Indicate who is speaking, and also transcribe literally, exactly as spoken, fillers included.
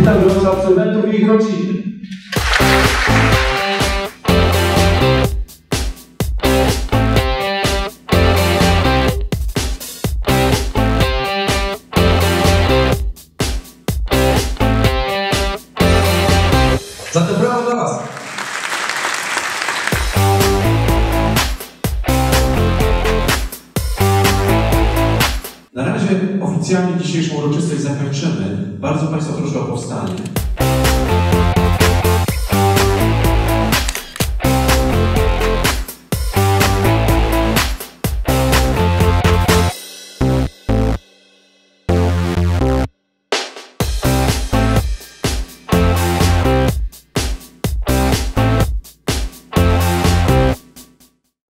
Speaker 1: Witam gorąco absolwentów i ich rodziny.
Speaker 2: Zatem brawo dla Was! Na razie oficjalnie dzisiejszą uroczystość zakończymy. Bardzo Państwa proszę o powstanie.